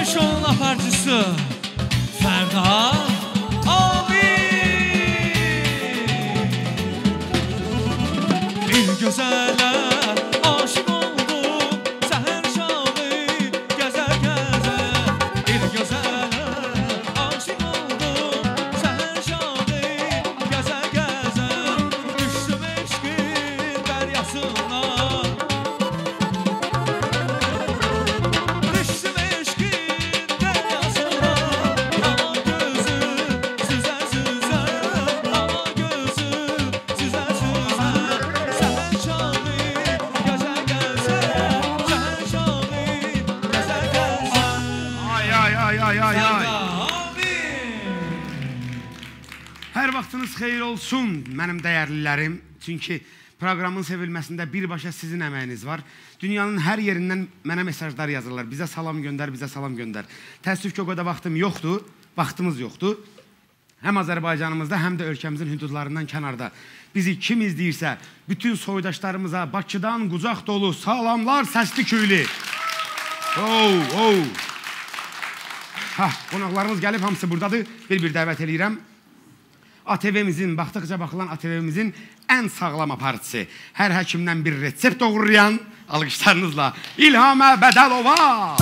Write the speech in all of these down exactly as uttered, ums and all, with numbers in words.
şovun aparıcısı Ferda abi. Bir gözələ aşıq oldum səhər şağı gəzə gəzə. Bir gözələ aşıq oldum səhər şağı gəzə gəzə. Düşdüm eşqin dəryasına. Hər vaxtınız xeyir olsun mənim dəyərlilərim. Çünki proqramın sevilməsində birbaşa sizin əməyiniz var. Dünyanın hər yerindən mənə mesajlar yazırlar. Bizə salam göndər, bizə salam göndər. Təəssüf ki, o qədər vaxtım yoxdur, vaxtımız yoxdur. Həm Azərbaycanımızda, həm də ölkəmizin hüdudlarından kənarda. Bizi kim izləyirsə, bütün soydaşlarımıza Bakıdan qucaq dolu salamlar, səsli küylü. Oh, oh. Hə, qonaqlarımız gəlib, hamısı buradadır. Bir-bir dəvət edirəm. A T V-mizin, baxdıqca baxılan A T V-mizin ən sağlam aparıcısı, hər həkimdən bir resept doğrulayan, alqışlarınızla İlhamə Bədəlova.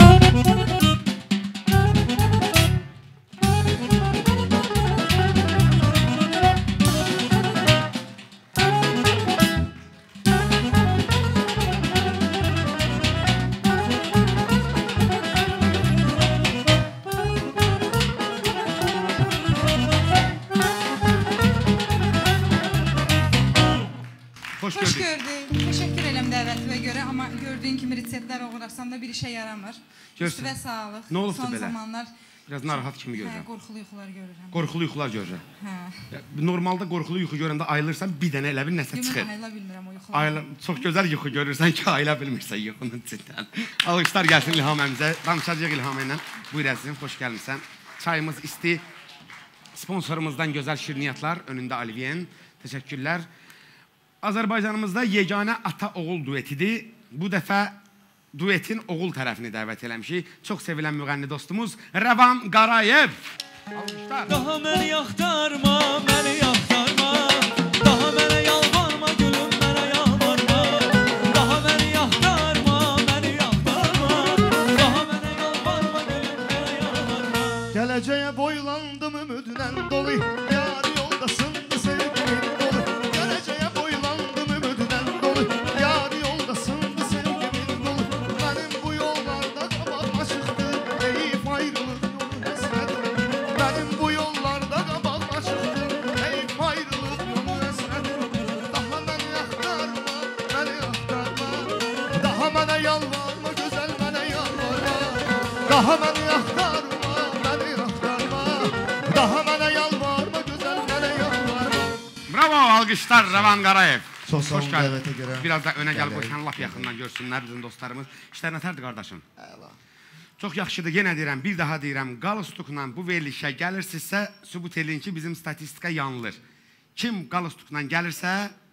Hoş gördük. Teşekkür ederim dəvətivə görə, amma gördüyün kimi reseptlər oxuraqsam da bir işə yaramır. Üstüvə sağlıq. Nə olubdu belə? Son zamanlar biraz narahat kimi görürəm. Qorxulu yuxular görürəm. Qorxulu yuxular görürəm. Hə. Normalda qorxulu yuxu görəndə ayılırsan, bir dənə elə bir nəsə çıxır. Yox, ayıla bilmirəm o yuxuları. Çox gözəl yuxu görürsən ki, ayıla bilmirsən yuxunun içindən. Alqışlar gəlsin İlhaməmizə. Danışacaq İlhamə ilə. Buyur əzizim, xoş gəlmişsən. Çayımız isti. Sponsorumuzdan gözəl şirniyyatlar, önündə Aliviyen. Təşəkkürlər. Azərbaycanımızda yeganə ata-oğul duetidir. Bu dəfə duetin oğul tərəfini dəvət eləmişik. Çox sevilən müğənni dostumuz Rəvan Qarayev. Almışlar. Daha məni yaxtarma, məni yaxtarma. Daha mənə yalvarma, gülüm mənə yalvarma. Daha məni yaxtarma, məni yaxtarma. Daha mənə yalvarma, gülüm mənə yalvarma. Gələcəyə boylandım ümidlə dolu. Yar yoldasındı sevgilim dolu. Gələcəyə boylandım ümidlə dolu. Yar yoldasındı sevgilim dolu. Mənim bu yollarda qabağıma çıxdı heyif ayrılıq yolu həsrət. Mənim bu yollarda qabağıma çıxdı heyif ayrılıq yolu həsrət. Daha məni yaxtarma, məni yaxtarma. Daha mənə yalvarma, gözəl mənə yalvarma. Daha məni yaxtarma, məni yaxtarma. Daha mənə yalvarma, gözəl mənə yalvarma. Bravo, alqışlar Rəvan Qarayev. Çox sağ olun dəvətə görə. Biraz da önə gəl qoşan lap yaxından görsünlər bizim dostlarımız. İşlər nətərdir qardaşım? Əla. Çox yaxşıdır, yenə deyirəm, bir daha deyirəm, qalstukla bu verilişə gəlirsinizsə, sübut edin ki, bizim statistika yanılır. Kim qalstukla gəlirsə,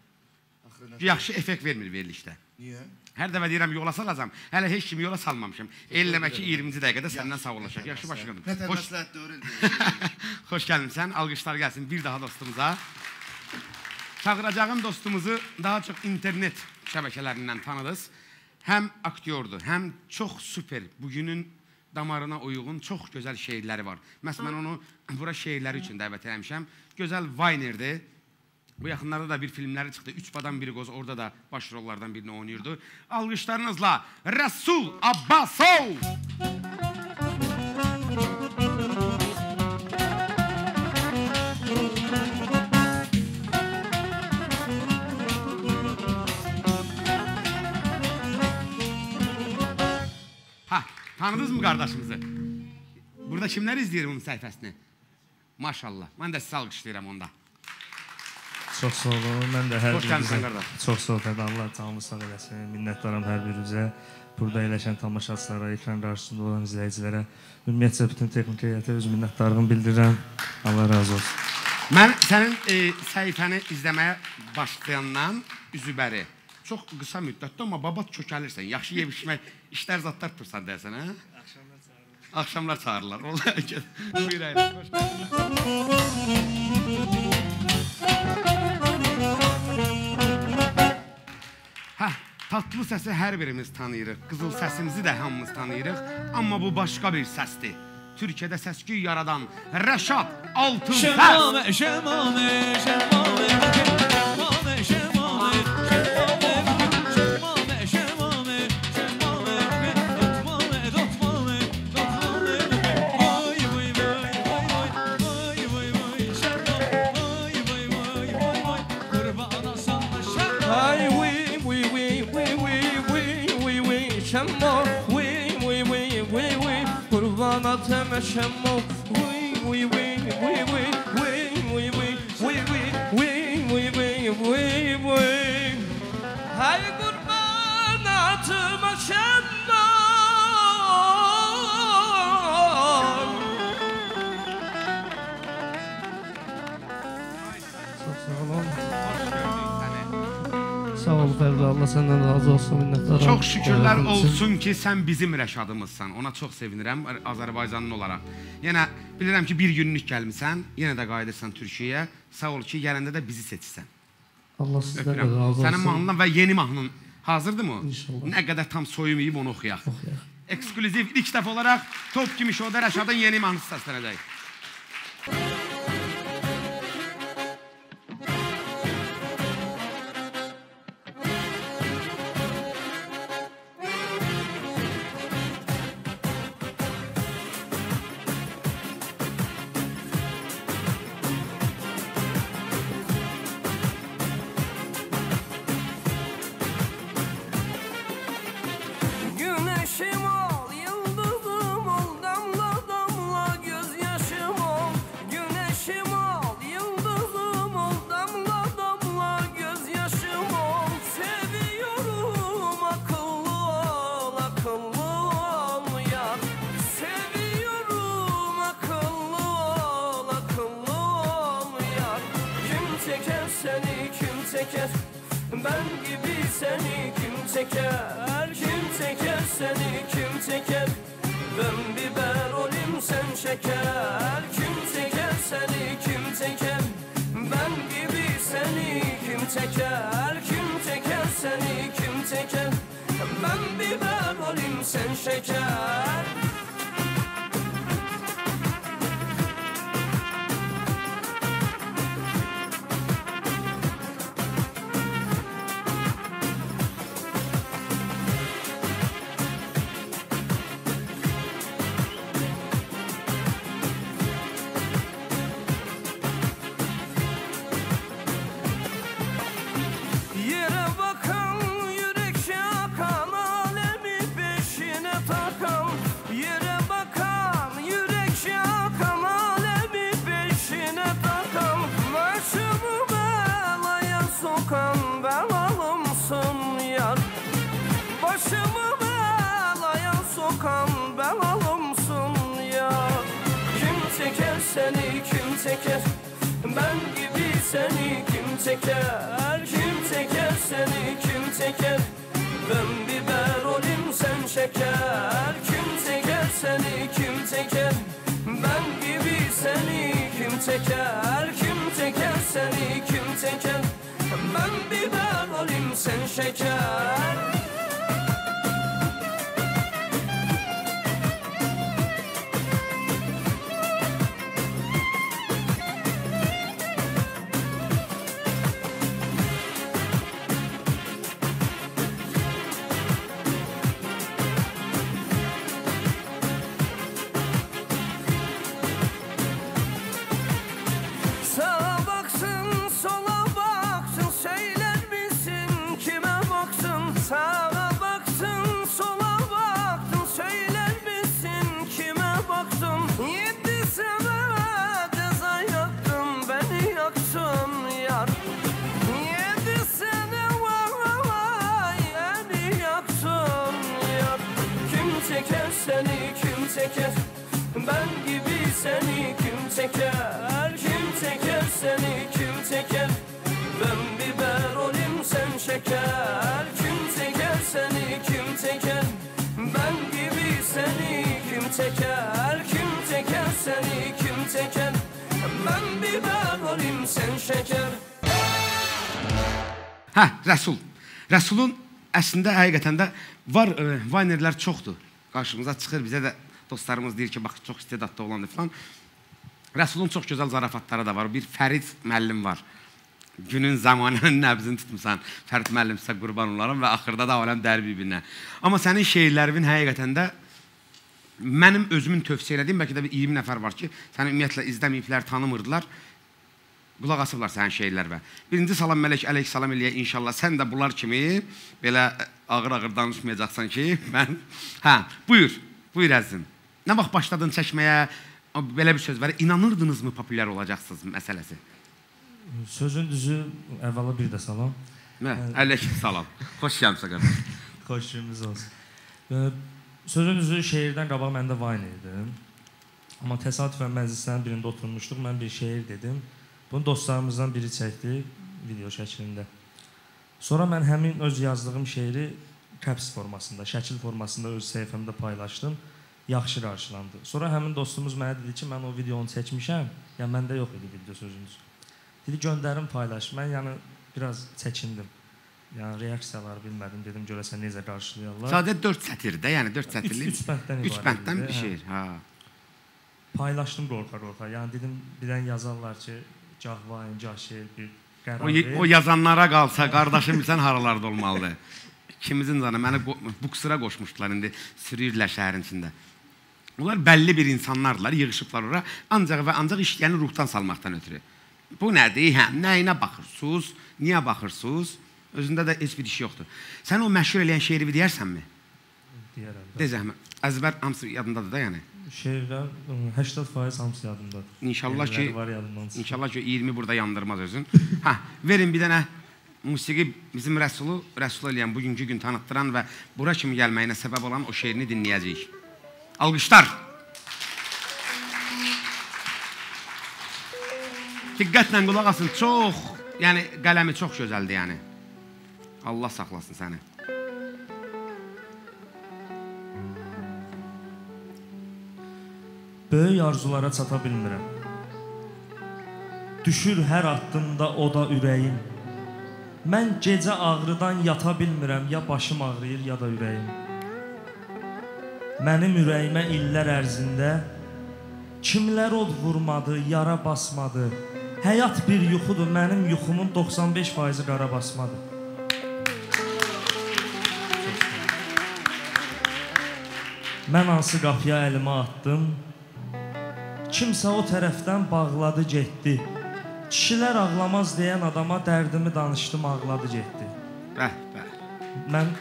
yaxşı effekt vermir verilişdə. Niyə? Hər dəfə deyirəm, yola salacam, hələ heç kimi yola salmamışım. Elləmə ki, iyirminci dəqiqədə səndən sağ olacaq. Yaxşı başqadır. Nətər məsləhət öyrəndi. Xoş gəlmişsən, alqışlar gəlsin bir daha dostumuza. Çağıracağım dostumuzu daha çox internet şəbəkələrindən tanıdınız. Həm aktyordur, həm çox süper, bugünün damarına uyğun çox gözəl şeirləri var. Məsələn, mən onu bura şeirləri üçün dəvət eləmişəm. Gözəl Vaynerdir. Bu yaxınlarda da bir filmləri çıxdı. Üç badan bir qoz, orada da baş rollardan birini oynayırdı. Alqışlarınızla Rəsul Abbasov. Ha, tanıdınız mı qardaşımızı? Burada kimlər izləyir bunun səhifəsini? Maşallah. Mən də sizə alqışlayıram onda. Çox sağ olun. Mən də hər Xoş gəlmişsən qardaş. Çox sağ olun. Allah canımı sağ eləsin. Minnətdaram hər birinizə. Burada eləşən tamaşaçılara, ekran qarşısında olan izləyicilərə, ümumiyyətcə bütün texnik heyətə öz minnətdarlığımı bildirirəm. Allah razı olsun. Mən sənin e, səhifəni izləməyə başlayandan üzübəri çox qısa müddətdə, amma babat kökəlirsən. Yaxşı yev içmək, işlər zadlar tursan deyəsən, hə? Akşamlar çağırırlar. Buyur əyləş, hoş gəldin. Hə, tatlı səsi hər birimiz tanıyırıq. Qızıl səsimizi də hamımız tanıyırıq. Amma bu başqa bir səsdir. Türkiyədə səs-küy yaradan Rəşad Altınsəs. Şəmamə, şəmamə, şəmamə, şəmamə, şəmamə, şəmamə, şəmamə, şəmamə, şəmamə, dotmamə, dotmamə, dotmamə, vay, vay, vay, vay, vay, vay, vay, şəmamə, vay, vay, vay, vay, vay, qurbana sana şəmamə. Ay, vay, vay, vay, vay, vay, vay, vay, şəmamə, vay, vay, vay, vay, vay, qurbana təmə şəmamə, vay, vay, vay, vay, vay, vay, vay, vay, vay, vay, vay, vay, vay. Hay qurban atıma şəmman. Çox sağ olun. Sağ ol Fərdə, Allah səndən razı olsun, minnətdaram. Çox şükürlər olsun ki, sən bizim Rəşadımızsan. Ona çox sevinirəm Azərbaycanlı olaraq. Yenə bilirəm ki, bir günlük gəlmisən, yenə də qayıdırsan Türkiyəyə. Sağ ol ki, gələndə də bizi seçsən. Allah sizdən də razı olsun. Sənin mahnından və yeni mahnın hazırdır mı? İnşallah. Nə qədər tam soyumayıb onu oxuyaq. Oxuyaq. Ekskluziv ilk dəfə olaraq Top kimi şovda Rəşadın yeni mahnısı səslənəcək. Güneşim ol, yıldızım ol, damla damla gözyaşım ol. Güneşim ol, yıldızım ol, damla damla gözyaşım ol. Seviyorum, akıllı ol, akıllı ol yar. Seviyorum, akıllı ol, akıllı ol yar. Kim çeker seni, kim çeker? Ben gibi seni kim çeker? Kim çeker seni kim çeker? Ben biber olayım sen şeker. Kim çeker seni kim çeker? Ben gibi seni kim çeker? Kim çeker seni kim çeker? Ben biber olayım sen şeker. Yere bakan, yürek şakan, alemi peşine takan. Yere bakan, yürek şakan, alemi peşine takan. Başımı belaya sokan belalımsın yar. Başımı belaya sokan belalımsın yar. Kim çeker seni kim çeker? Ben gibi seni kim çeker? Kim çeker seni kim çeker? Ben biber olayım sen şeker. Kim çeker seni kim çeker? Ben gibi seni kim çeker? Kim çeker seni kim çeker? Ben biber olayım sen şeker. Sağa baksın, sola baksın, söyler misin kime baksın? Sağa baksın, sola baksın, söyler misin kime baksın? Yedi sene ceza yaktın, beni yaktın yar. Yedi sene vay, beni yaktın yar. Kim çeker seni kim çeker? Ben gibi seni kim çeker? Kim çeker seni kim çeker? Ben biber olayım sen şeker. Kim çeker seni kim çeker? Ben gibi seni kim çəkər, kim çəkər səni, kim çəkər? Mən biber olayım, sən şəkər. Hə, Rəsul. Rəsulun əslində həqiqətən də var, e, vaynerlər çoxdur. Qarşımıza çıxır, bizə də dostlarımız deyir ki, bax, çox istedadlı olandır falan. Rəsulun çox gözəl zarafatları da var. Bir Fərid müəllim var. Günün zamanının nəbzini tutmusan, Fərid müəllim sizə qurban olarım və axırda da aləm dər bir-birinə. Amma sənin şeirlərin həqiqətən də mənim özümün tövsiyə elədiyim, bəlkə də bir iyirmi nəfər var ki, səni ümumiyyətlə izləməyiblər, tanımırdılar. Qulaq asıblar sənin şeirlərə. Birinci salam Mələk, əleyk salam eləyə inşallah. Sən də bunlar kimi belə ağır-ağır danışmayacaqsan ki, mən... Hə, buyur, buyur əzizim. Nə vaxt başladın çəkməyə, belə bir söz var, inanırdınızmı populyar olacaqsınız məsələsi? Sözün düzü, əvvəla bir də salam. Nə, əleyk salam. Xoş gəlmişsə qardaş. Xoş günümüz olsun. Sözün düzü, şeirdən qabaq məndə Vine idim. Amma təsadüfən məclislərin birində oturmuşduq, mən bir şeir dedim. Bunu dostlarımızdan biri çəkdi video şəklində. Sonra mən həmin öz yazdığım şeiri kəps formasında, şəkil formasında öz səhifəmdə paylaşdım. Yaxşı qarşılandı. Sonra həmin dostumuz mənə dedi ki, mən o videonu çəkmişəm. Yəni, məndə yox idi video sözünüz. Dedi, göndərim paylaş. Mən yəni biraz çəkindim. Yəni, reaksiyaları bilmədim. Dedim, görəsən necə qarşılayarlar. Sadə dörd sətirdə, yəni dörd sətirlik. Üç bənddən ibarət. Üç bənddən bir şeir. Paylaşdım qorxa-qorxa. Yəni, dedim, birdən yazarlar ki, gah vayin, gah şeir bir qərar o, verir. o yazanlara qalsa, qardaşım bilsən haralarda olmalıdır. İkimizin canı məni bu qısıra qoşmuşdular, indi sürüyürlər şəhərin içində. Onlar bəlli bir insanlardılar, yığışıblar ora, ancaq və ancaq işləyəni ruhdan salmaqdan ötürü. Bu nədir? Hə, nəyinə baxırsınız? Niyə baxırsınız? Özündə də heç bir iş yoxdur. Sən o məşhur eləyən şeiri deyərsənmi? Deyərəm. De zəhmət. Əzbər hamısı yadındadır da yəni. Şeirlər səksən faiz hamısı yadımdadır. İnşallah ki, yadımdan inşallah ki iyirmi burada yandırmaz özün. Hə, verin bir dənə musiqi bizim Rəsulu, Rəsul eləyən bugünkü gün tanıtdıran və bura kimi gəlməyinə səbəb olan o şeirini dinləyəcəyik. Alqışlar. Diqqətlə qulaq asın, çox, yəni qələmi çox gözəldir yəni. Allah saxlasın səni. Böyük arzulara çata bilmirəm. Düşür hər addımda oda ürəyim. Mən gecə ağrıdan yata bilmirəm, ya başım ağrıyır, ya da ürəyim. Mənim ürəyimə illər ərzində kimlər od vurmadı, yara basmadı. Həyat bir yuxudur, mənim yuxumun doxsan beş faizi qara basmadı. Mən hansı qapıya əlimə atdım, kimsə o tərəfdən bağladı, getdi. Kişilər ağlamaz deyən adama dərdimi danışdım, ağladı, getdi. Bəh, bəh. Mən...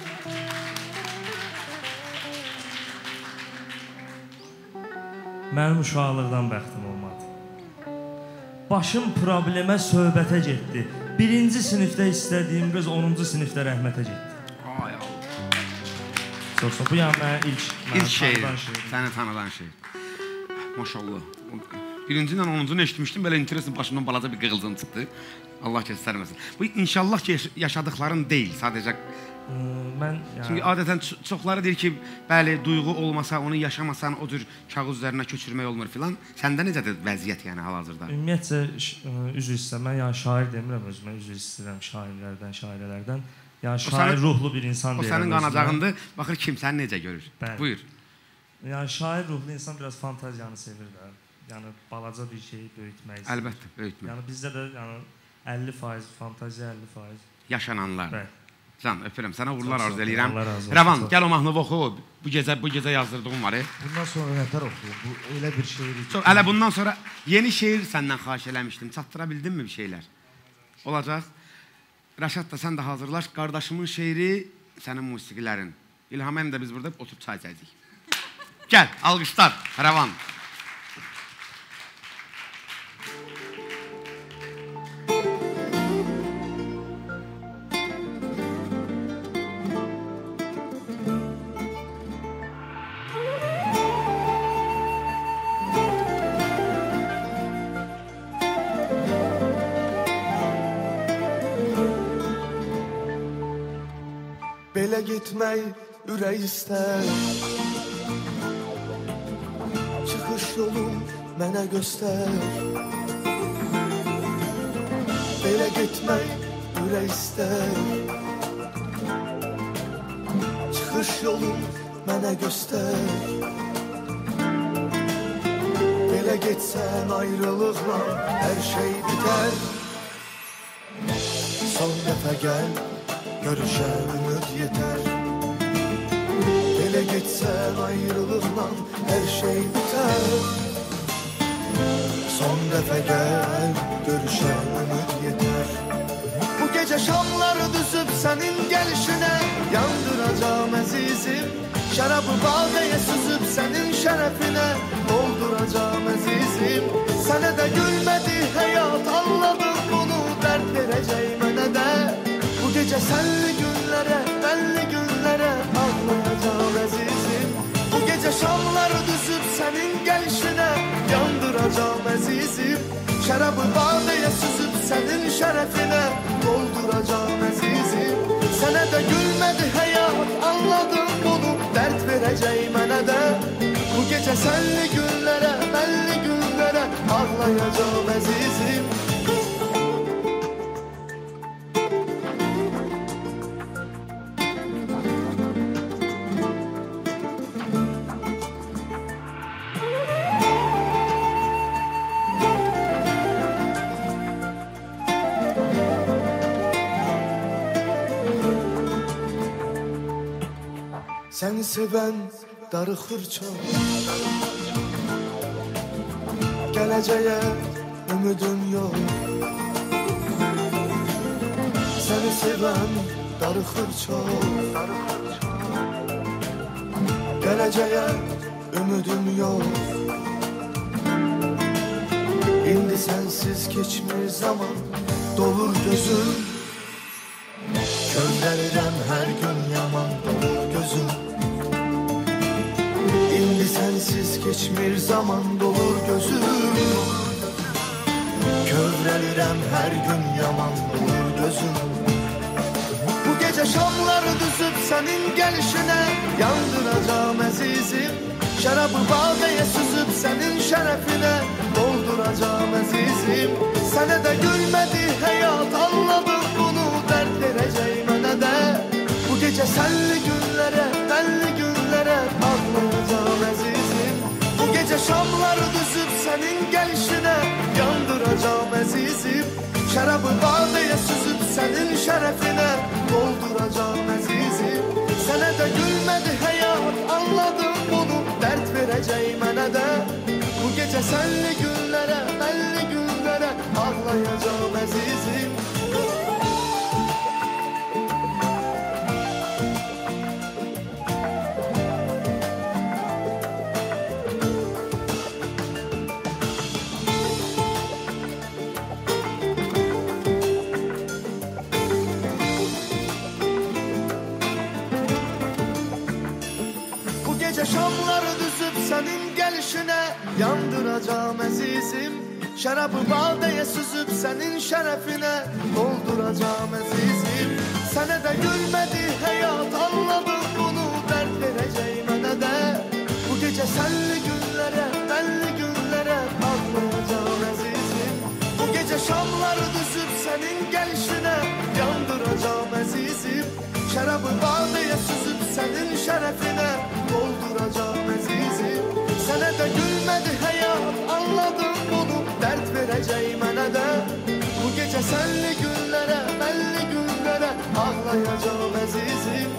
Mənim uşaqlıqdan bəxtim olmadı. Başım problemə, söhbətə getdi. Birinci sinifdə istədiyim qız onuncu sinifdə rəhmətə getdi. Ay Allah. Çox-çox. Bu yəni mənə ilk... İlk şeir, səni tanıdan şeir. Maşallah. Birinci ilə onuncunu eşitmişdim, belə interesin başımdan balaca bir qığılcım çıxdı. Allah göstərməsin. Bu inşallah ki, yaşadıkların deyil, sadəcə... Mən... Çünki adətən çoxları deyir ki, bəli, duyğu olmasa, onu yaşamasan, o cür kağız üzərinə köçürmək olmur filan. Səndə necədir vəziyyət yəni hal-hazırda? Ümumiyyətcə, üzr istəyirəm. Mən yəni şair demirəm özümə, üzr istəyirəm şairlərdən, şairələrdən. Yəni şair ruhlu bir insan deyirəm özümə. O sənin qanacağındır, baxır kim səni necə görür. Buyur. Yəni şair ruhlu insan biraz fantaziyanı sevir də. Yəni balaca bir şeyi böyütmək istəyir. Əlbəttə, böyütmək. Yəni bizdə də yəni əlli faiz fantaziya, əlli faiz yaşananlar. Bəli. Can, öpürəm. Sənə uğurlar arzu eləyirəm. Rəvan, gəl o mahnını oxu. Bu gecə bu gecə yazdırdığım var. Bundan sonra nətər oxuyur? Bu elə bir şeir. Çox, elə bundan sonra yeni şeir səndən xahiş eləmişdim. Çatdıra bildinmi bir şeylər? Olacaq. Rəşad da sən də hazırlaş. Qardaşımın şeiri, sənin musiqilərin. İlham mənim də biz burada oturub çay içəcəyik. Gəl, alqışlar. Rəvan. Belə getmək ürək istər, yolun mənə göstər. Belə getmək ürək istər. Çıxış yolun mənə göstər. Belə getsən ayrılıqla hər şey bitər. Son dəfə gəl, görüşən ümid yetər. Belə getsən ayrılıqla hər şey bitər. Son dəfə gəl, görüşən ümid yetər. Bu gecə şamları düzüb sənin gəlişinə yandıracağım əzizim. Şərabı bağdaya süzüb sənin şərəfinə dolduracağım əzizim. Sənə də gülmədi həyat, anladım bunu, dərd verəcək mənə də. Bu gecə sənli günlərə, bəlli günlərə ağlayacağım əzizim. Bu gecə şamları düzüb sənin gəlişinə yandıracağım əzizim. Şərabı bağdaya süzüb sənin şərəfinə dolduracağım əzizim. Sənə də gülmədi həyat, anladım bunu, dərd verəcək mənə də. Bu gecə sənli günlərə, bəlli günlərə ağlayacağım əzizim. Səni sevən darıxır çox. Gələcəyə ümidin yox. Səni sevən darıxır çox. Gələcəyə ümidin yox. İndi sənsiz keçmir zaman, dolur gözüm. Kövrəlirəm hər gün yaman, dolur gözüm. İndi sənsiz keçmir zaman, dolur gözüm. Kövrəlirəm hər gün yaman, dolur gözüm. Bu gecə şamları düzüb sənin gəlişinə yandıracağım əzizim. Şərabı bağdaya süzüb sənin şərəfinə dolduracağım əzizim. Sənə də gülmədi həyat, anladım bunu, dərd verəcək mənə də. Bu gecə sənli günlərə, bəlli günlərə ağlayacağım əzizim. Bu gecə şamları düzüb sənin gəlişinə yandıracağım əzizim. Şərabı bağdaya süzüb sənin şərəfinə dolduracağım əzizim. Sənə də gülmədi həyat, anladım bunu, dərd verəcək mənə də. Bu gecə sənli günlərə, bəlli günlərə ağlayacağım əzizim. Şamları düzüb sənin gəlişinə yandıracağım əzizim. Şərabı bağdaya süzüb sənin şərəfinə dolduracağım əzizim. Sənə də gülmədi həyat, anladım bunu, dərd verəcək mənə də. Bu gecə sənli günlərə, bəlli günlərə ağlayacağım əzizim. Bu gecə şamları düzüb sənin gəlişinə yandıracağım əzizim. Şərabı bağdaya süzüb sənin şərəfinə dolduracağım əzizim. Sənə də gülmədi həyat, anladım bunu, dərd verəcək mənə də. Bu gecə sənli günlərə, bəlli günlərə ağlayacağım əzizim.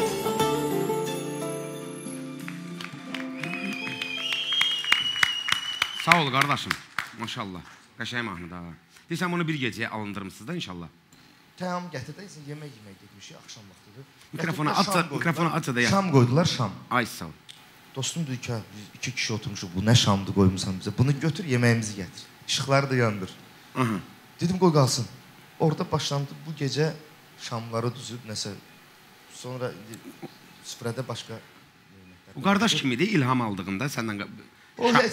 Sağ ol qardaşım, maşallah. Qəşəng mahnı da. Deyirsən bunu bir gecəyə alındırmışsınız da inşallah. Təyam gətirdəysən, yemək yemək getmişik, axşam vaxtıdır. Mikrofonu atsa, mikrofonu atsa da ya. Şam qoydular, şam. Ay sağ ol. Dostum dedi ki, biz iki kişi oturmuşuq, bu nə şamdı qoymusan bizə. Bunu götür, yeməyimizi gətir. İşıqları da yandır. Aha. Dedim, qoy qalsın. Orada başlandı bu gecə şamları düzüb, nəsə. Sonra süfrədə başqa yeməklər. Bu qardaş kim idi? İlham aldığında səndən... O heç.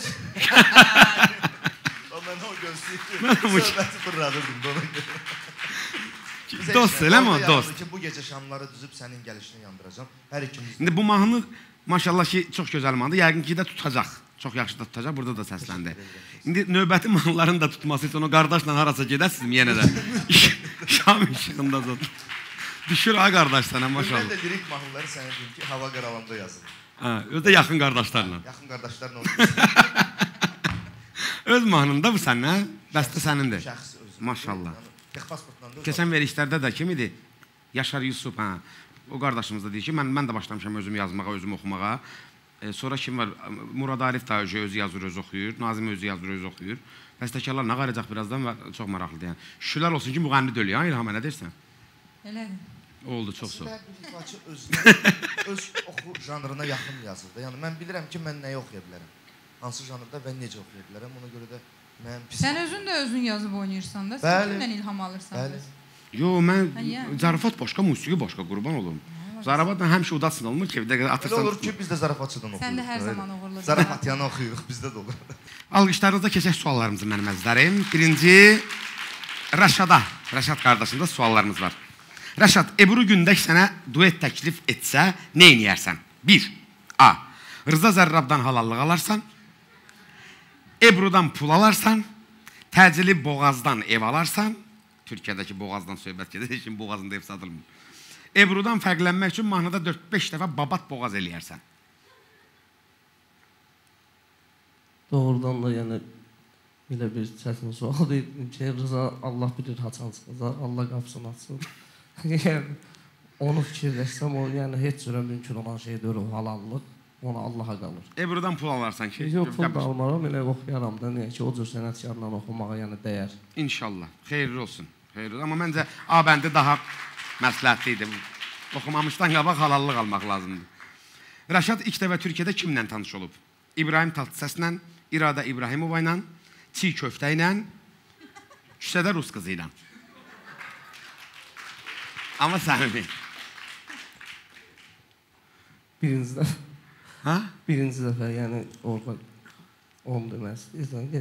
O mən o gözləyirdim. Söhbəti fırladırdım da ona görə. Dost eləmi o, dost? Ki, bu gecə şamları düzüb sənin gəlişini yandıracam. Hər ikimiz... İndi bu mahnı maşallah ki, çox gözəl mahnıdır. Yəqin ki də tutacaq. Çox yaxşı da tutacaq, burada da səsləndi. İndi növbəti mahnıların da tutması üçün o qardaşla harasa gedəsizmi yenə də? Şam işığında zot. Düşür ha qardaş sənə, maşallah. Mən də lirik mahnıları sənə deyim ki, hava qaralanda yazılır. Hə, öz də yaxın qardaşlarla. Yaxın qardaşlarla olur. Öz mahnında bu sənin, hə? Bəstə sənindir. Şəxs özü. Maşallah. Texpasportla da. Keçən verişlərdə də kim idi? Yaşar Yusuf, hə. O qardaşımız da deyir ki, mən, mən də başlamışam özümü yazmağa, özümü oxumağa. E, sonra kim var? Murad Arif da özü yazır, özü oxuyur. Nazim özü yazır, özü oxuyur. Bəstəkarlar nə qaracaq birazdan və çox maraqlıdır. Yəni. Şükürlər olsun ki, müğənni deyil. Ya, İlhamə, nə deyirsən? Elədir. Oldu, çox sağ ol. Hər bir ifaçı özünə, öz oxu janrına yaxın yazır. Yəni, mən bilirəm ki, mən nəyi oxuya bilərəm. Hansı janrda və necə oxuya bilərəm. Ona görə də mən pis... Sən özün də özün yazıb oynayırsan da, sən kimdən ilham alırsan? Bəli. Yo, mən zarafat başqa, musiqi başqa, qurban olum. Zarafatla həmişə udatsın olmur ki, bir dəqiqə atırsan... Elə olur ki, biz də zarafatçıdan oxuyuruq. Sən də hər zaman uğurlu. Zarafat yanı oxuyuruq, bizdə də olur. Alqışlarınızda keçək suallarımızı mənim əzizlərim. Birinci, Rəşada, Rəşad qardaşımda suallarımız var. Rəşad, Ebru Gündək sənə duet təklif etsə, nə eləyərsən? Bir, A. Rıza Zərrabdan halallıq alarsan, Ebrudan pul alarsan, təcili Boğazdan ev alarsan, Türkiyədəki Boğazdan söhbət gedir, heç kim Boğazında ev satılmır. Ebrudan fərqlənmək üçün mahnıda dörd beş dəfə babat boğaz eləyərsən. Doğrudan da yəni belə bir çətin sual deyildim ki, Rıza Allah bilir haçan çıxacaq, Allah qapısını açsın. Yəni, onu fikirləşsəm, o yəni heç cürə mümkün olan şeydir o halallıq, ona Allaha qalır. Ebrudan pul alarsan ki? Yox, pul da almaram, elə oxuyaram da, niyə ki, o cür sənətkarla oxumağa yəni dəyər. İnşallah, xeyirli olsun. Xeyirli. Amma məncə A bəndi daha məsləhətli idi. Oxumamışdan qabaq halallıq almaq lazımdır. Rəşad ilk dəfə Türkiyədə kimlə tanış olub? İbrahim Tatlısəslə, İrada İbrahimova ilə, çiğ köftə ilə, küçədə rus qızı ilə. Amma səmimi. Birinci dəfə. Hə? Birinci dəfə, yəni orada onu demək istəyirsən ki...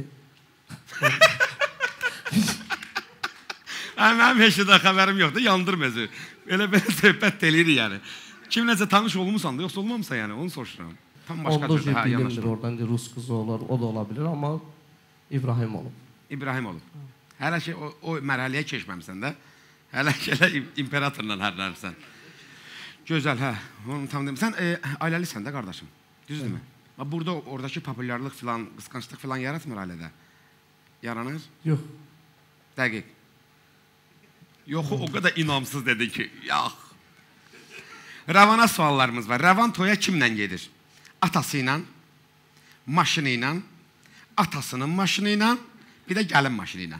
Mənim heç də xəbərim yoxdur, yandırm özü. Elə belə söhbət deyilir yəni. Kimləsə tanış olmuşsan da, yoxsa olmamsa yəni, onu soruşuram. Tam başqa türlü, hə, bilinmir, oradan rus qızı olur, o da ola bilir, amma İbrahim olub. İbrahim olub. Hələ ki, o, o mərhələyə keçməmsən də, hələ ki, elə imperatorla hərlərsən. Gözəl, hə, onu tam deyim. Sən e, ailəlisən də, qardaşım, düzdürmü? Burada, oradakı populyarlıq filan, qısqanclıq filan yaratmır ailədə? Yaranır? Yox. Dəqiq. Yoxu o qədər inamsız dedi ki, yox. Rəvana suallarımız var. Rəvan toya kimlə gedir? Atası ilə, maşını ilə, atasının maşını ilə, bir də gəlin maşını ilə.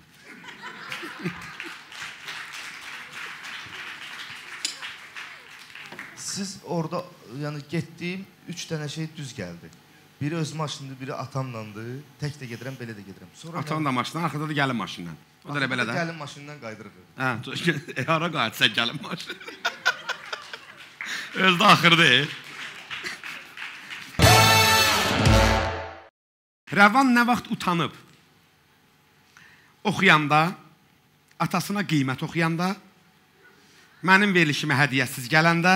Siz orada, yəni getdiyim üç dənə şey düz gəldi. Biri öz maşındır, biri atamlandır. Tək də gedirəm, belə də gedirəm. Atanın da maşından, arxada da gəlin maşından. O da belə də. Gəlin maşından qaydırır. Hə, hara qayıtsan gəlin maşın. Özdə axırdır. Rəvan nə vaxt utanıb? Oxuyanda, atasına qiymət oxuyanda, mənim verilişimə hədiyyəsiz gələndə,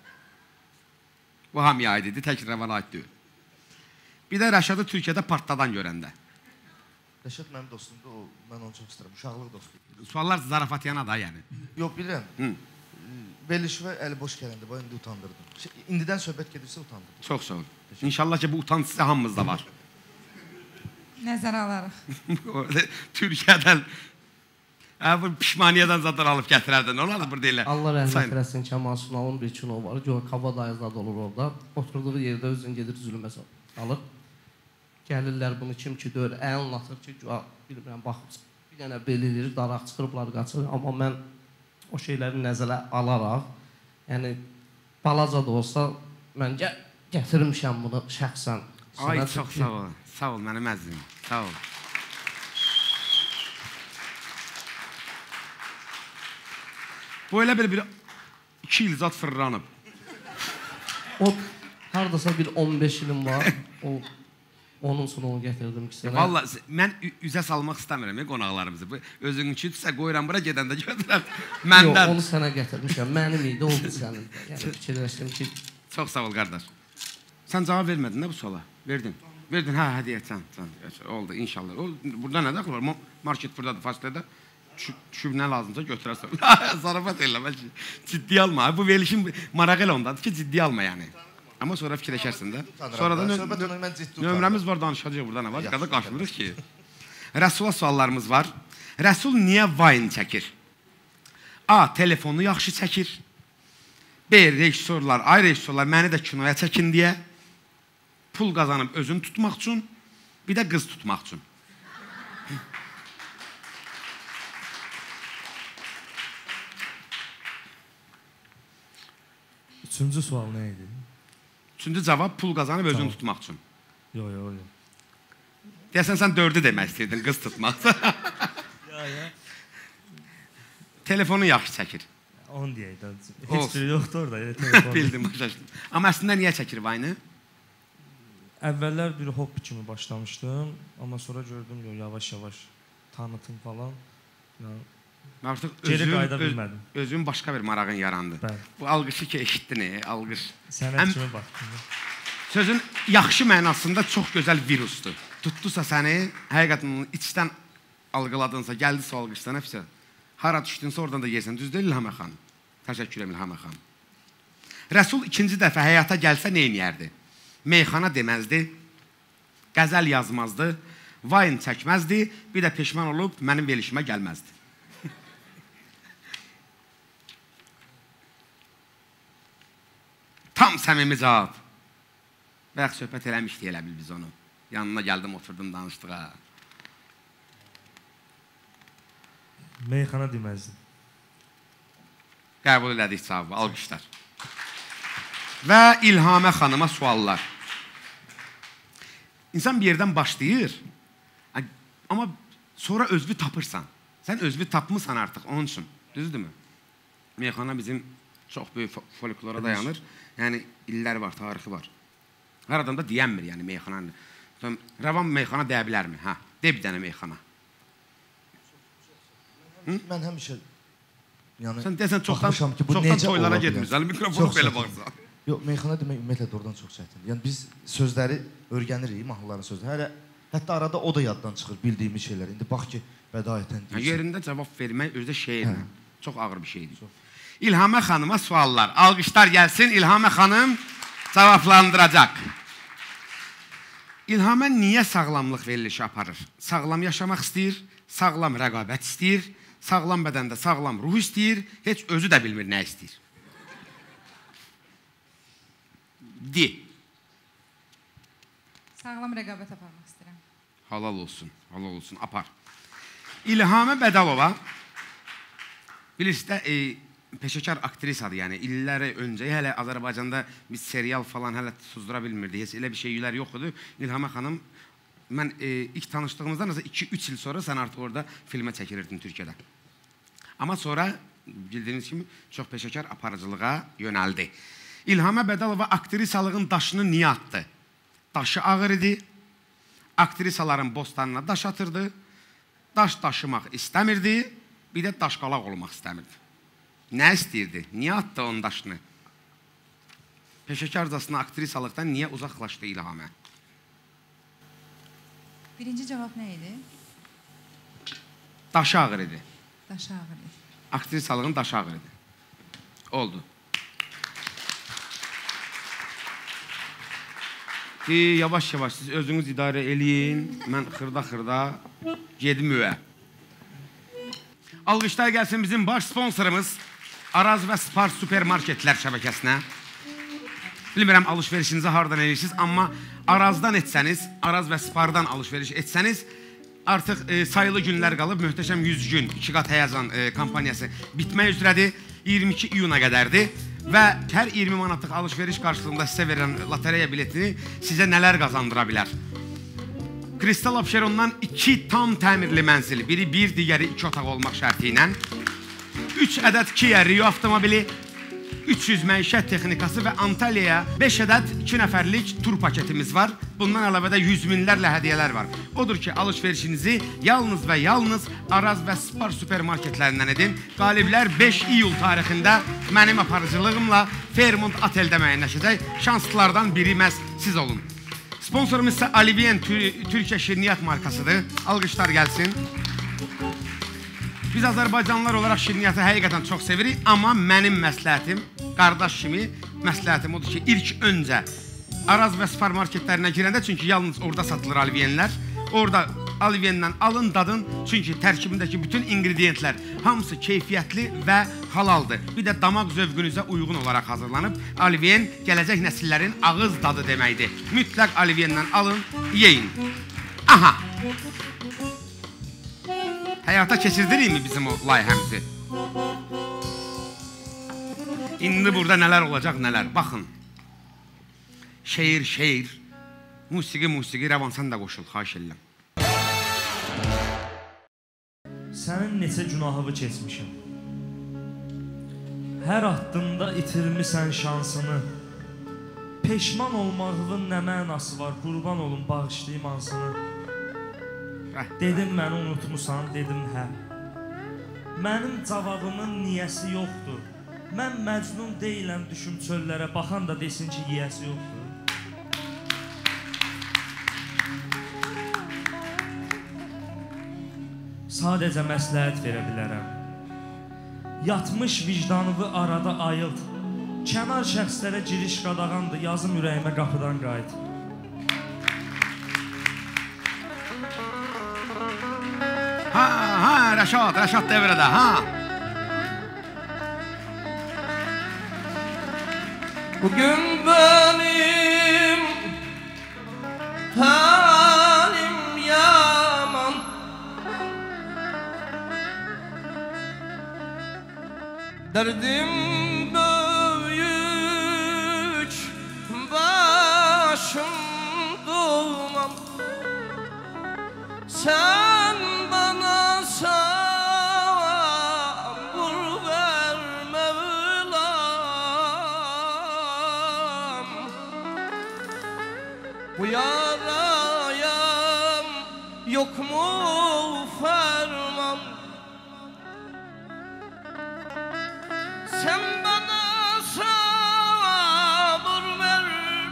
bu hamıya aid idi, tək Rəvana aid deyil. Bir də Rəşadı Türkiyədə partladan görəndə. Rəşad mənim dostumdur, o, mən onu çox istəyirəm, uşaqlıq dostum. Suallar zarafat yana da yəni. Yox, bilirəm. Verilişimə əli boş gələndə, bu indi utandırdım. İndidən söhbət gedirsə utandırdım. Çox sağ ol. İnşallah ki, bu utanç sizə hamımızda var. Nəzərə alarıq. Türkiyədən, bu pişmaniyyədən zaten alıb gətirərdin, olardı burada elə. Allah rəhmət eləsin, Kəmal Sunalın bir kino var, gör, Kava dayızlar olur orada. Oturduğu yerdə özün gedir zülmə alır. Gəlirlər bunu kim ki döyür, əlin atır ki, bilmirəm, baxıb, bir dənə belilir, daraq çıxırıblar, qaçır. Amma mən o şeyləri nəzərə alaraq, yəni, balaca da olsa, mən gətirmişəm bunu şəxsən. Ay, çox sağ ol, sağ ol, mənim əzizim, sağ ol. Bu elə bir iki il zat fırlanıb. O, haradasa bir on beş ilim var, onun sonra onu gətirdim ki sənə. Valla, mən üzə salmaq istəmirəm, qonaqlarımızı. Özünün üçüdürsə, qoyuram bura, gedəndə götürəm, məndən. Yox, onu sənə gətirmişəm, mənim idi, oldu sənin. Yəni, fikirləşdim ki... Çox sağ ol, qardaş. Sən cavab vermədin, nə bu suala? Verdin. Verdin, hə, hədiyyə, can, can. Oldu, inşallah. Burada nə daxil var? Market buradadır, fasilədə. Düşüb nə lazımsa götürərsən. Zarafat eləmə, ciddi alma. Bu verilişin marağı elə ondadır ki, ciddi alma yəni. Amma sonra fikirləşərsən də. Sonra da nömrəmiz var, danışacaq burada nə var? Qada qaşmırıq ki. Rəsula suallarımız var. Rəsul niyə vayn çəkir? A. Telefonu yaxşı çəkir. B. Rejissorlar, ay rejissorlar məni də kinoya çəkin deyə. Pul qazanıb özünü tutmaq üçün, bir də qız tutmaq üçün. Üçüncü sual nə idi? Üçüncü cavab pul qazanıb özünü tamam. tutmaq üçün. Yox, yox, yox. Deyəsən sən dördü demək istəyirdin, qız tutmaq. Ya, ya. Telefonu yaxşı çəkir. On deyək də. Heç biri yoxdur orada. Telefonu. Bildim, başlaşdım. Amma əslində niyə çəkir vayını? Əvvəllər bir hobbi kimi başlamışdım, amma sonra gördüm, yox, yavaş-yavaş tanıtım falan. Artıq geri qayda bilmədim. Özün başqa bir marağın yarandı. Bəli. Bu alqışı ki, eşitdin, e, alqış. Sənət kimi baxdım. Sözün yaxşı mənasında çox gözəl virusdur. Tutdusa səni, həqiqətən içdən alqıladınsa, gəldisə o alqışdan, nəfsə. Hara düşdünsə, oradan da yersən. Düzdür, İlhamə xanım? Təşəkkür edirəm, İlhamə xanım. Rəsul ikinci dəfə həyata gəlsə, nə eləyərdi? Meyxana deməzdi, qəzəl yazmazdı, vayn çəkməzdi, bir də peşman olub mənim verilişimə gəlməzdi. Tam səmimi cavab. Bəlkə söhbət eləmişdi elə bil biz onu. Yanına gəldim, oturdum, danışdıq. Meyxana deməzdim. Qəbul elədik cavabı, alqışlar. Və İlhamə xanıma suallar. İnsan bir yerdən başlayır, amma sonra özünü tapırsan. Sən özünü tapmısan artıq, onun üçün. Düzdürmü? Meyxana bizim çox böyük folklora dayanır. Yəni, illər var, tarixi var. Hər adam da deyənmir, yəni, meyxana. Rəvan meyxana deyə bilərmi? Hə, de bir dənə meyxana. Mən həmişə... Sən deyəsən, çoxdan toylara getmirsən, mikrofonu belə baxsan. Yox, meyxana demək ümumiyyətlə doğrudan çox çətin. Yəni, biz sözləri öyrənirik, mahnıların sözləri. Hətta arada o da yaddan çıxır, bildiyimiz şeylər. İndi bax ki, bədayətən deyirsən. Yerində cavab vermək özdə şeirlə. Çox ağır bir şeydir. İlhamə xanıma suallar. Alqışlar gəlsin, İlhamə xanım cavablandıracaq. İlhamə niyə sağlamlıq verilişi aparır? Sağlam yaşamaq istəyir, sağlam rəqabət istəyir, sağlam bədəndə sağlam ruh istəyir, heç özü də bilmir nə istəyir. De. Sağlam rəqabət aparmaq istəyirəm. Halal olsun, halal olsun, apar. İlhamə Bədalova, bilirsiniz də, e, peşəkar aktrisadır, yəni illəri öncə, hələ Azərbaycanda biz serial falan hələ suzdura bilmirdi, heç elə bir şeylər yoxdur. İlhamə xanım, mən e, ilk tanışdığımızdan iki üç il sonra sən artıq orada filmə çəkilirdin Türkiyədə. Amma sonra, bildiyiniz kimi, çox peşəkar aparıcılığa yönəldi. İlhamə Bədalova aktrisalığın daşını niyə atdı? Daşı ağır idi, aktrisaların bostanına daş atırdı, daş daşımaq istəmirdi, bir də daşqalaq olmaq istəmirdi. Nə istəyirdi? Niyə atdı onun daşını? Peşəkarcasına aktrisalıqdan niyə uzaqlaşdı İlhamə? Birinci cavab nə idi? Daşı ağır idi. Daşı ağır idi. Aktrisalığın daşı ağır idi. Oldu. Yavaş-yavaş siz özünüz idarə eləyin. Mən xırda-xırda gedim üvə. Alqışlar gəlsin bizim baş sponsorumuz Araz və Spar Supermarketlər şəbəkəsinə. Bilmirəm alışverişinizi hardan edirsiniz, amma Arazdan etsəniz, Araz və Spardan alışveriş etsəniz, artıq e, sayılı günlər qalıb, möhtəşəm yüz gün, iki qat həyəcan e, kampaniyası bitmək üzrədir, iyirmi iki iyuna qədərdir. Və hər iyirmi manatlıq alışveriş qarşılığında sizə verilən lotereya biletini sizə nələr qazandıra bilər? Kristal Abşerondan iki tam təmirli mənzil, biri bir, digəri iki otaq olmaq şərti ilə, üç ədəd Kia Rio avtomobili, üç yüz məişət texnikası və Antalya'ya beş ədəd iki nəfərlik tur paketimiz var. Bundan əlavədə yüz minlərlə hədiyyələr var. Odur ki, alışverişinizi yalnız və yalnız Araz və Spar supermarketlərindən edin. Qaliblər beş iyul tarixində mənim aparıcılığımla Fairmont Oteldə müəyyənləşəcək. Şanslılardan biri məhz siz olun. Sponsorumuz ise Aliviyen Türkiye Şirniyyat markasıdır. Alqışlar gəlsin. Biz Azərbaycanlılar olaraq şirniyyatı həqiqətən çox sevirik. Amma mənim məsləhətim, qardaş kimi məsləhətim odur ki, ilk öncə Araz və supermarketlərinə girəndə, çünki yalnız orada satılır Aliviyenlər. Orada Aliviyenden alın, dadın. Çünki tərkibindəki bütün ingrediyentlər hamısı keyfiyyətli və halaldır. Bir də damaq zövqünüzə uyğun olaraq hazırlanıb. Aliviyen gələcək nəsillərin ağız dadı deməkdir. Mütləq Aliviyenden alın, yeyin. Aha! Həyata keçirdirik mi bizim o layihəmizi? İndi burada nələr olacaq, nələr? Baxın. Şeir, şeir. Musiqi, musiqi. Rəvan, sən də qoşul, xahiş edirəm. Sənin neçə günahını keçmişim. Hər addımda itirmisən şansını. Peşman olmağının nə mənası var, qurban olun bağışlayım ansını. Dedim məni unutmusan, dedim hə. Mənim cavabımın niyəsi yoxdur. Mən məcnun deyiləm düşüm çöllərə, baxan da desin ki, yiyəsi yoxdur. Sadəcə məsləhət verə bilərəm. Yatmış vicdanımı arada ayılt. Kənar şəxslərə giriş qadağandır, yazım ürəyimə qapıdan qayıt. Ha, ha, Rəşad, Rəşad devrədə, ha. Bugün benim halim yaman. Derdim büyük, başım duman. Sen bana sabır ver Mevlam. Bu yaraya yok mu ferman? Sen bana sabır ver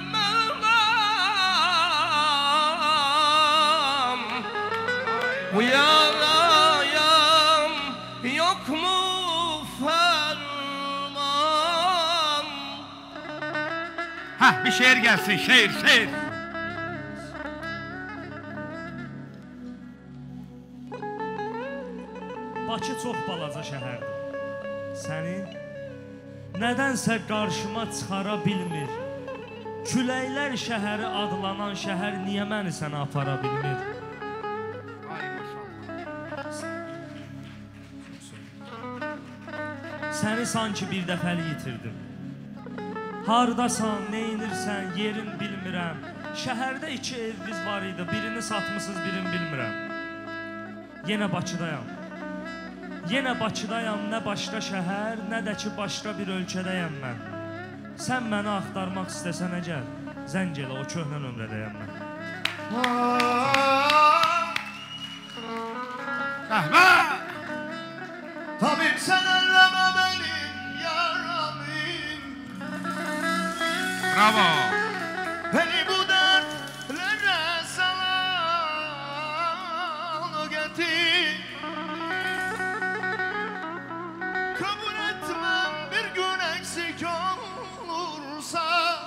Mevlam. Bu yarayam yok mu ferman? Ha, bir şeir gelsin, şeir, şeir. Bakı çox balaca şəhərdir. Sənin nədənsə qarşıma çıxara bilmir. Küləklər şəhəri adlanan şəhər niyə məni sənə apara bilmir? Səni sanki bir dəfəli yitirdim. Hardasan, neynirsən, yerin bilmirəm. Şəhərdə iki evimiz var idi, birini satmışsınız, birini bilmirəm. Yenə Bakıdayam. Yenə Bakıdayam, nə başqa şəhər, nə də ki başqa bir ölkədəyəm mən. Sən məni axtarmaq istəsən əgər, zəng elə, o köhnə nömrədəyəm mən. Qəhvə! Tabip sen elleme benim yaramı. Bravo! Beni bu dertlere salan getir. Kabul etmem bir gün eksik olursa.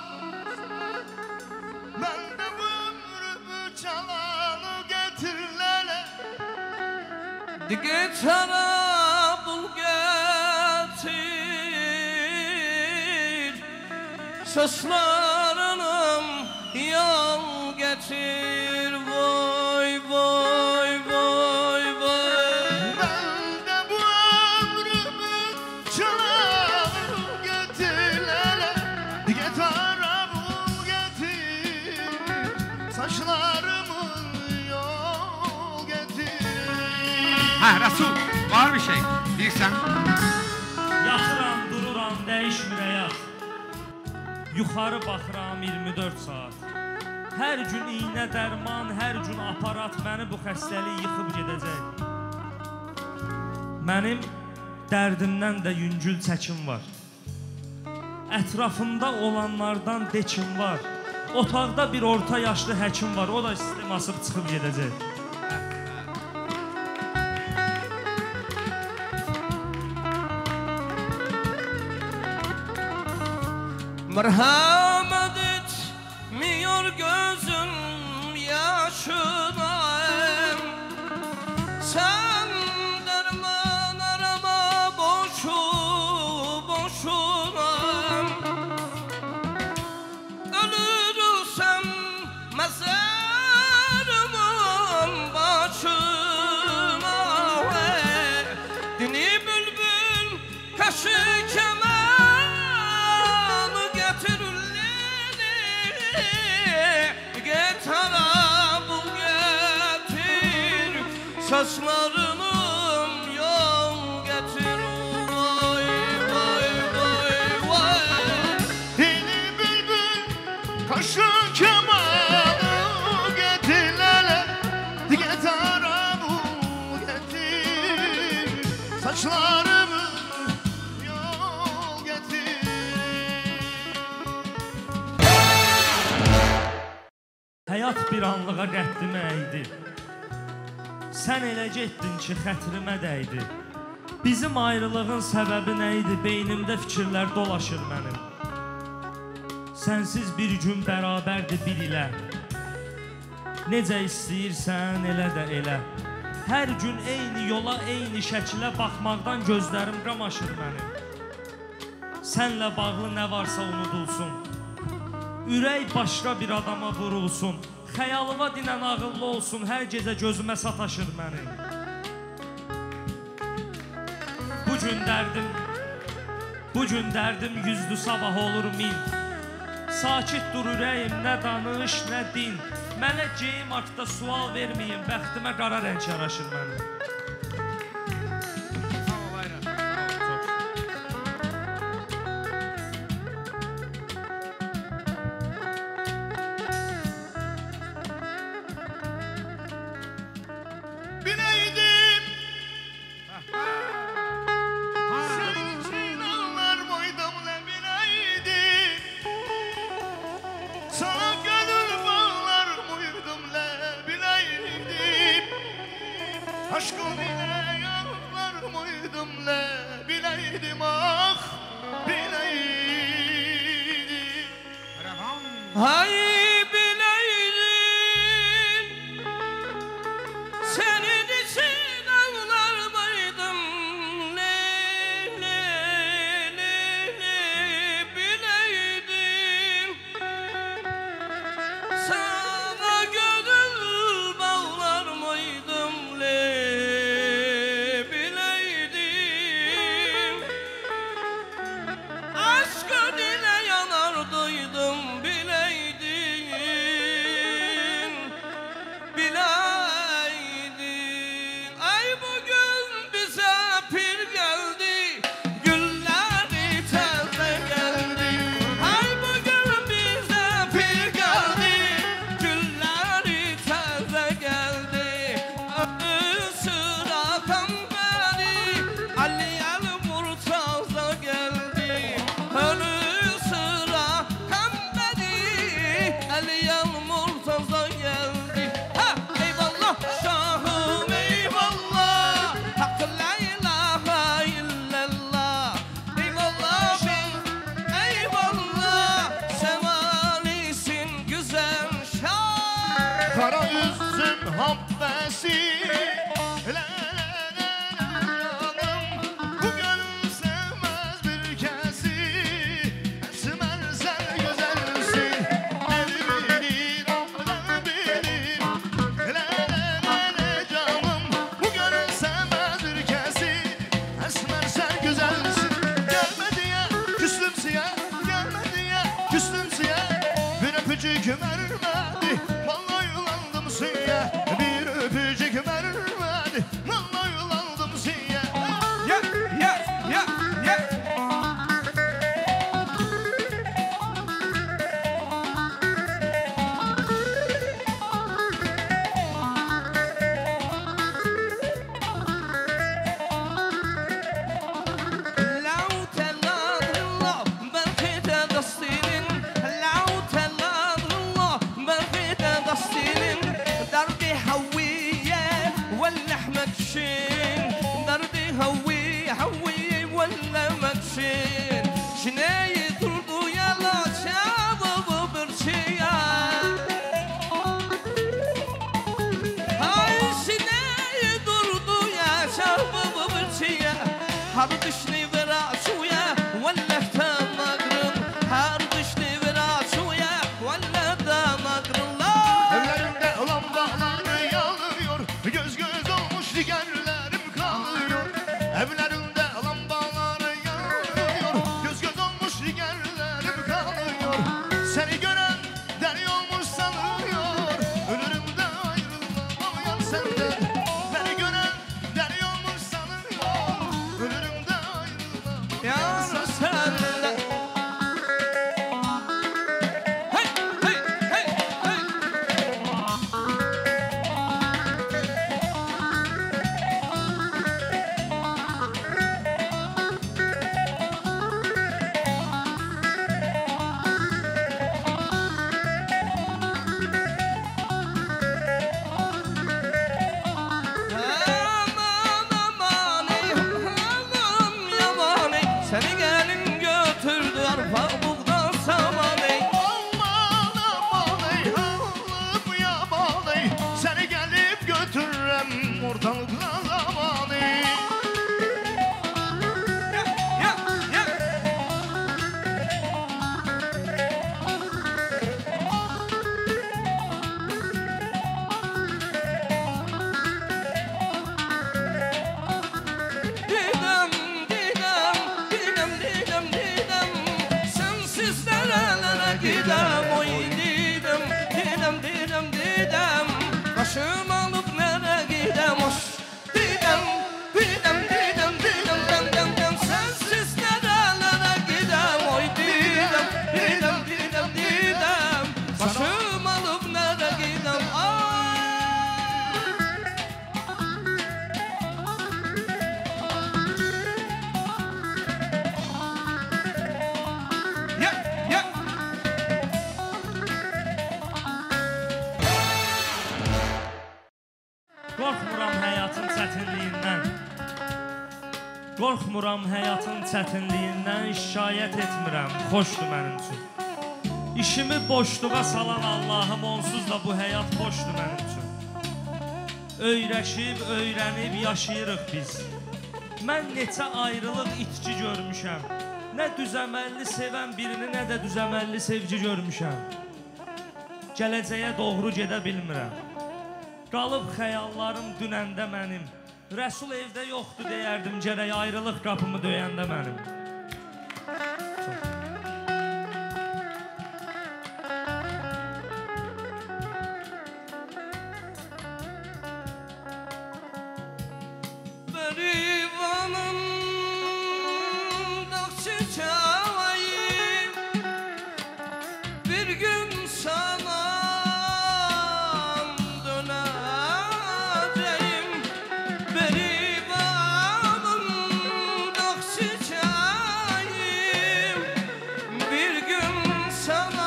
Ben de bu ömrümü çalanı getirlere. Gitara bul getir, seslerim yol getir. Vay vay vay vay. Ben de bu ömrümü çalanı getirlere. Gitara bul getir, saçlarımı yol getir. Ha, Rasul, var bir şey. Bilirsən? Yatıram, dururam, dəyişmir həyat. Yuxarı baxıram iyirmi dörd saat. Hər gün iynə dərman, hər gün aparat məni bu xəstəlik yıxıb gedəcək. Mənim dərdimdən də yüngül çəkim var. Ətrafımda olanlardan dekim var. Otaqda bir orta yaşlı həkim var, o da sistem asıb çıxıb gedəcək. Merhamet etmiyor gözüm yaşına. Sen derman arama boşu boşuna. Ölürsem mezarımın başına. Dini bülbül kaşı kemanı getirirleri. Getara bu getir saçlarımın yol getir. Vay vay vay vay. Dili bülbül kaşı kemanı getirlele. Getara bu getir saçlarımı yol getir. Həyat bir anlığa qəddimə əydi. Sən elə getdin ki, xətrimə dəydi. Bizim ayrılığın səbəbi nə idi? Beynimdə fikirlər dolaşır mənim. Sənsiz bir gün bərabərdir bir ilə. Necə istəyirsən, elə də elə. Hər gün eyni yola, eyni şəkilə baxmaqdan gözlərim qamaşır mənim. Sənlə bağlı nə varsa unudulsun. Ürək başqa bir adama vurulsun. Xəyalıma dinən ağıllı olsun. Hər gecə gözümə sataşır mənim. Bu gün dərdim, bu gün dərdim yüzdü sabah olur min. Sakit dur ürəyim, nə danış, nə din. Mənə geyim haqqda sual verməyin, bəxtimə qara rəng yaraşır mənim. Bileydim senin için ağlar boydum ne bileydim. Sana gönül bağlar muydum ne bileydim. Aşkın ile yağlar muydum ne bileydim ah bileydim. Hay bileydin, senin için ağlar mıydım? Ne ne ne ne bileydim. Sana gönül bağlar mıydım? Ne bileydim. Aşkın ile yanardıydım bileydin, bileydin. Ay bugün bize pir geldi, günleri teze geldi. Ay bugün bize pir geldi, günleri teze geldi. Adı sıra pembeli, Ali el Murtaza geldi. Önü sıra pembeli, Ali el Murtaza geldi. Ha eyvallah şahım eyvallah, hakkı la ilahe illallah. Eyvallah bin eyvallah, sevalisin güzel şah. Kara üzüm habbesi la la la la. Bu gönül sevmez bir kesi. Esmer sen güzelsin, el bilir Allah bilir. La la la la canım, bu gönül sevmez bir kesi. Esmer sen güzelsin, gelmedi ya küslüm siyah, gelmedi ya küslüm siyah. Bir öpücük vermedi, vallahi yılandım suya. Bir öpücük vermedi, vallahi yılandım suya. Ya ya ya ya. لو تلاض الله بل كده تصيرين. لو تلاض الله Her dişli vera şuya Vallahtan naqrın Her dişli vera şuya Vallahtan naqrınlar Evlerimde lambaları yanıyor Göz göz olmuş diğerlerim kalıyor Evlerimde lambaları yanıyor Göz göz olmuş diğerlerim kalıyor Seni gören deli olmuş sanıyor Ölürüm de ayrılamam yan senden Beni gören deli olmuş sanıyor Ölürüm de ayrılamam yan Yar senden senden Hey hey hey hey Aman aman ey aman yaman ey Seni gelin götürdü arpa buğda saman ey Aman aman ey Allah'ım yaman ey Seni gelip götürürüm ortalıkla zaman ey Ya ya Didem didem didem didem didem Sensiz nerelere gidem oy didem didem didem didem Başım alıp nereye gidem hoş Didem didem didem didem dem dem dem Sensiz nerelere gidem oy didem didem didem didem Başım alıp nereye gidem ay Ya ya Qorxmuram həyatın çətinliyindən Qorxmuram həyatın çətinliyindən Şikayət etmirəm, xoşdur mənim üçün İşimi boşluğa salan Allahım Onsuz da bu həyat boşdur mənim üçün Öyrəşib, öyrənib yaşayırıq biz Mən neçə ayrılıq itki görmüşəm Nə düzəməlli sevən birini, nə də düzəməlli sevgi görmüşəm Gələcəyə doğru gedə bilmirəm Qalıb xəyallarım dünəndə mənim Rəsul evdə yoxdur deyərdim Gərək ayrılıq qapımı döyəndə mənim Berivanım Dağçı çavayım Bir gün sana döneceğim Berivanım Dağçı çavayım Bir gün sana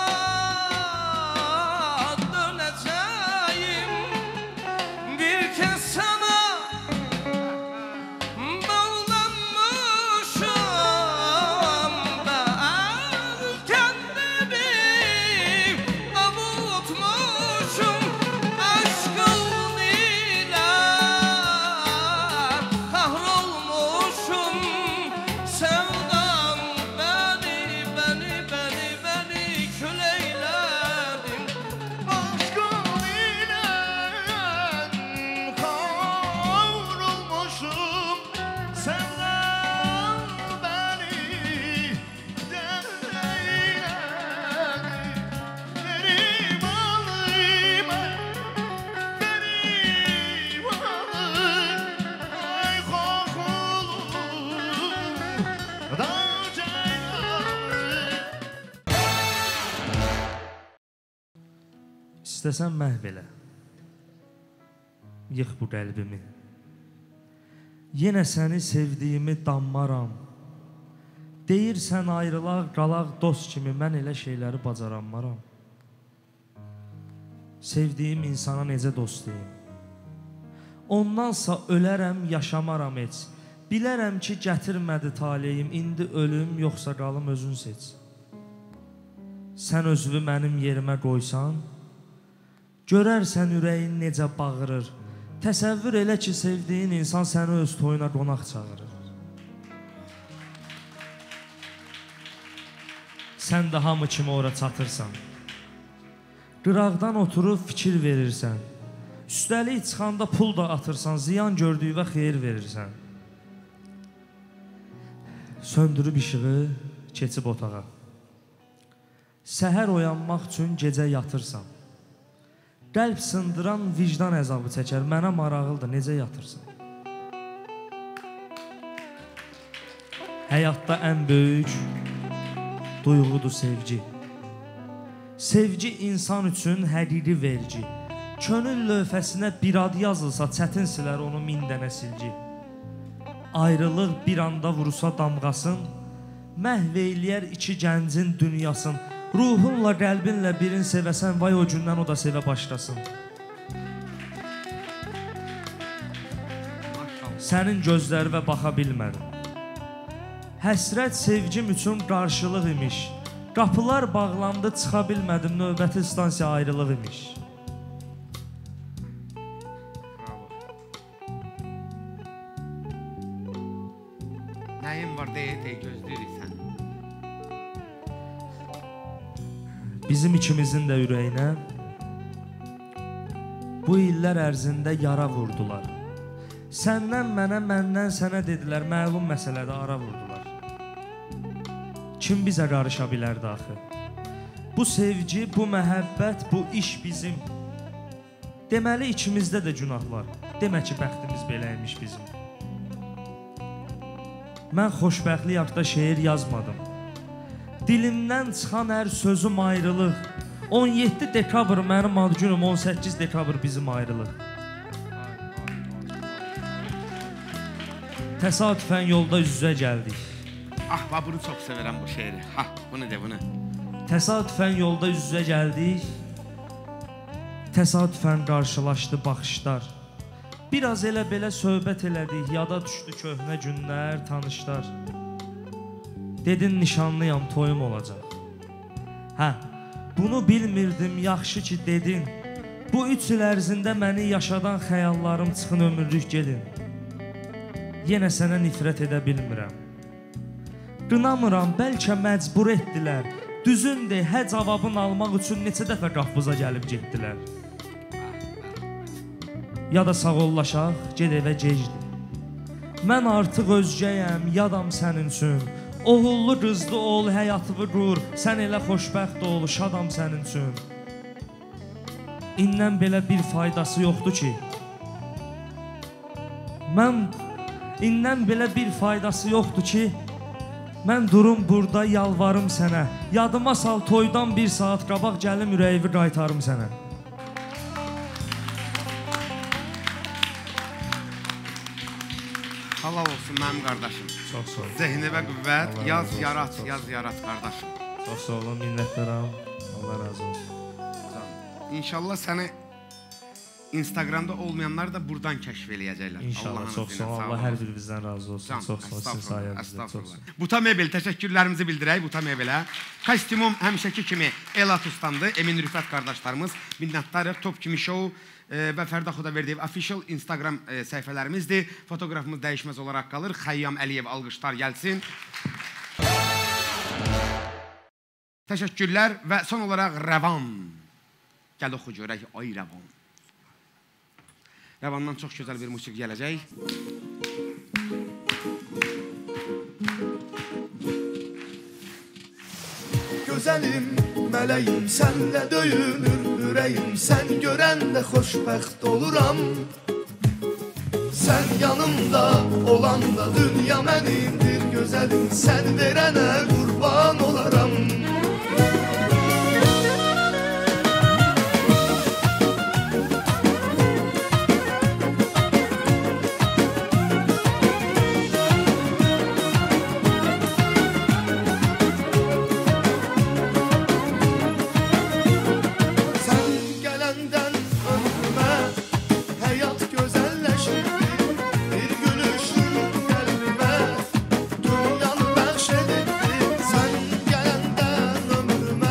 döneceğim Bir kez sana Bağlanmışım ben kendimi avutmuşum aşkın ile kahrolmuşum sevdam beni beni beni beni kül eyledin Aşkın ile kavrulmuşum Sevdam beni dereyledi Benim alayım Benim alayım Ay korkulur Da ceylanı İstəsən məhv elə Yıx bu qəlbimi Yenə səni sevdiyimi danmaram Deyirsən ayrılaq, qalaq dost kimi Mən elə şeyləri bacaranmaram Sevdiyim insana necə dost deyim Ondansa ölərəm, yaşamaram heç Bilərəm ki, gətirmədi taleyim İndi ölüm, yoxsa qalım özün seç Sən özünü mənim yerimə qoysan Görərsən ürəyin necə bağırır Təsəvvür elə ki, sevdiyin insan səni öz toyuna qonaq çağırır sən də hamı kimi ora çatırsan. Qıraqdan oturub fikir verirsən. Üstəlik çıxanda pul da atırsan, ziyan gördüyü və xeyir verirsən. Söndürüb işığı, keçib otağa. Səhər oyanmaq üçün gecə yatırsan. Qəlb sındıran vicdan əzabı çəkər, mənə maraqlıdır, necə yatırsan? Həyatda ən böyük duyğudur sevgi. Sevgi insan üçün həqiqi vergi. Könül lövhəsinə bir ad yazılsa, çətin silər onu min dənə silgi. Ayrılıq bir anda vursa damğasın, məhv eyləyər iki gəncin dünyasın. Ruhunla, qəlbinlə birin sevəsən, vay o gündən o da sevə başlasın. Sənin gözlərinə baxa bilmədim. Həsrət sevgim üçün qarşılıq imiş. Qapılar bağlandı, çıxa bilmədim, növbəti stansiya ayrılıq imiş. Nəyim var deyə deyə gözləyirik sən. Bizim ikimizin də ürəyinə bu illər ərzində yara vurdular. Səndən mənə, məndən sənə dedilər, məlum məsələdə ara vurdular. Kim bizə qarışa bilərdi axı? Bu sevgi, bu məhəbbət, bu iş bizim. Deməli içimizdə də günah var. Demə ki, bəxtimiz beləymiş bizim. Mən xoşbəxtlik haqda şeir yazmadım. Dilimdən çıxan hər sözüm ayrılıq. on yeddi dekabr mənim ad günüm, on səkkiz dekabr bizim ayrılıq. Təsadüfən yolda üz-üzə gəldik. Ah, va bunu çox sevirəm bu şeiri. Ha, bunu de, bunu. Təsadüfən yolda üz-üzə gəldik. Təsadüfən qarşılaşdı baxışlar. Biraz elə belə söhbət elədik, yada düşdü köhnə günlər, tanışlar. Dedin nişanlıyam, toyum olacaq. Hə, bunu bilmirdim, yaxşı ki dedin. Bu üç il ərzində məni yaşadan xəyallarım çıxın ömürlük gedin. Yenə sənə nifrət edə bilmirəm. Qınamıram, bəlkə məcbur etdilər. Düzündür, hə cavabını almaq üçün neçə dəfə qapımıza gəlib getdilər. Ya da sağollaşaq, ged evə gecdir. Mən artıq özgəyəm, yadam sənin üçün. Oğullu qızlı ol, həyatımı qur. Sən elə xoşbəxt ol, şadam sənin üçün. İndən belə bir faydası yoxdur ki. Mən İndən belə bir faydası yoxdur ki. Mən durum burada, yalvarım sənə. Yadıma sal, toydan bir saat qabaq gəlim, ürəyimi qaytarım sənə. Halal olsun mənim qardaşım. Çox sağ ol. Zehnivə qüvvət, yaz yarat, yaz yarat qardaşım. Çox sağ olun, minnətdaram. Allah razı olsun. İnşallah səni Instagramda olmayanlar da buradan kəşf eləyəcəklər. İnşallah, çox sağ ol. Allah hər birimizdən razı olsun. Çox sağ ol, sizin sayənizdə. Buta Mebel, təşəkkürlərimizi bildirək Buta Mebelə. Kostyumum həmişəki kimi Elatustandı. Emin Rüfət qardaşlarımız, minnətdarıq. Top Kimi Show və Fərda Xudaverdiyev official Instagram səhifələrimizdir. Fotoqrafımız dəyişməz olaraq qalır. Xəyyam Əliyev alqışlar gəlsin. Təşəkkürlər və son olaraq Rəvan. Gəl oxu görək, ay Rəvan. Rəvandan çox gözəl bir musiqi gələcək. Gözəlim, mələyim, sənlə döyünür ürəyim. Sən görəndə xoşbəxt oluram. Sən yanımda olanda dünya mənimdir gözəlim. Sən verənə qurban olaram. Ömrümə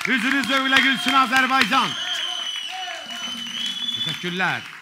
Üzünüz övülə gülsün Azərbaycan. Təşəkkürlər.